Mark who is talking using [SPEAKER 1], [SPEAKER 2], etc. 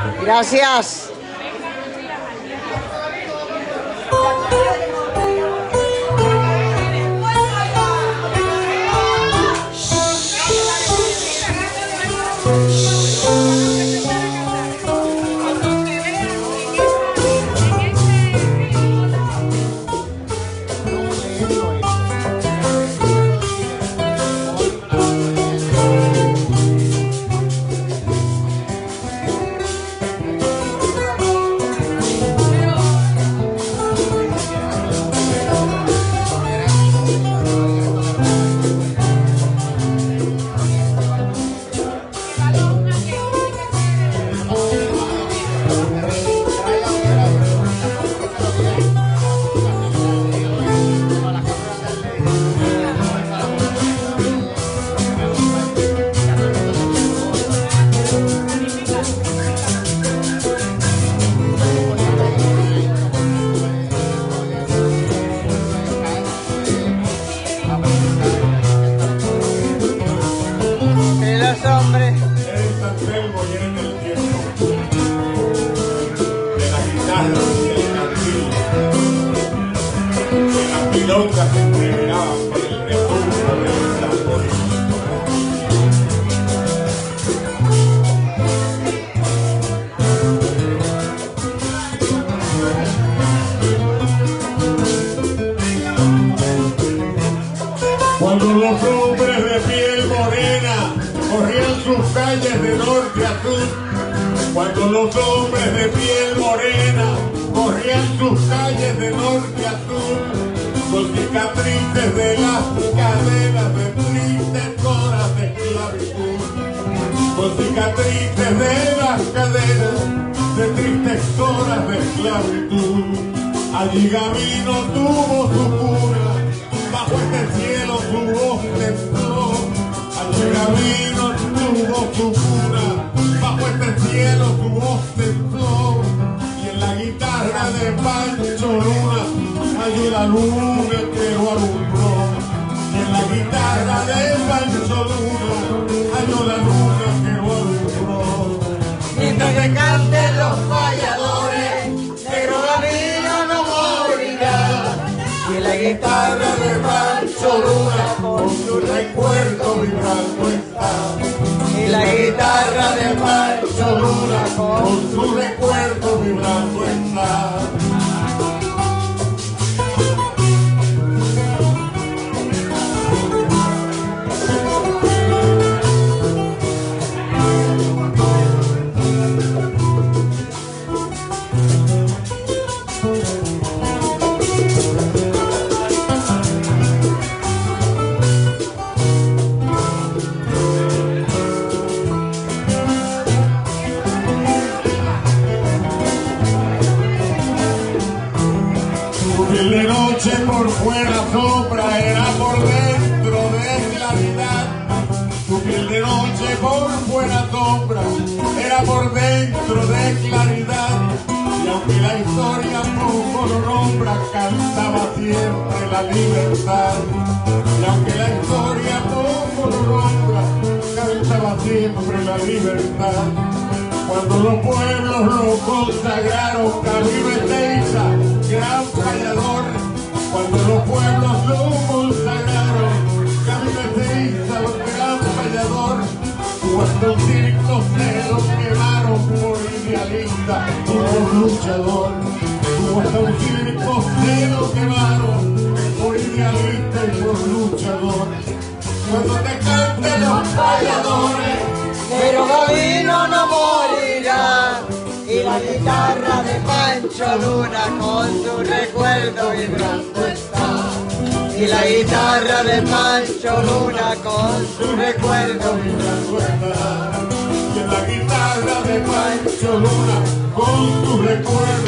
[SPEAKER 1] Gracias.
[SPEAKER 2] Cuando los hombres de piel morena corrían sus calles de norte a sur, cuando los hombres de piel morena corrían sus calles de norte a sur, con cicatrices de las cadenas de tristes horas de esclavitud, con cicatrices de las cadenas de tristes horas de esclavitud. Allí Gavino tuvo su cuna, bajo este cielo su voz tembló. Allí Gavino tuvo su cuna, bajo este cielo su voz tembló. Y en la guitarra de Pancho Luna, allí la luna que lo alumbró. Y en la guitarra de Pancho Luna, allí la luna que lo alumbró.
[SPEAKER 1] Mientras que canten los falladores, negro Gavino no morirá. Y en la guitarra de Pancho Luna, con su recuerdo vibrando está. Y la guitarra de Pancho Luna, con su recuerdo vibrando está.
[SPEAKER 2] De noche por fuera sombra, era por dentro de claridad. Tu piel de noche por fuera sombra, era por dentro de claridad. Y aunque la historia poco lo nombra, cantaba siempre la libertad. Y aunque la historia poco lo nombra, cantaba siempre la libertad. Cuando los pueblos lo consagraron, Camilo Ezeiza, gran fallador. Cuando los pueblos lo consagraron, Camilo Ezeiza, gran fallador. Cuando circos se lo quemaron por idealista y por luchador. Cuando circos se lo quemaron por idealista y por luchador. Cuando te canten los falladores,
[SPEAKER 1] pero Gavino no morirá. Y la guitarra de Pancho Luna con su recuerdo vibrando está. Y la guitarra de Pancho Luna con su recuerdo vibrando está.
[SPEAKER 2] Y en la guitarra de Pancho Luna con su recuerdo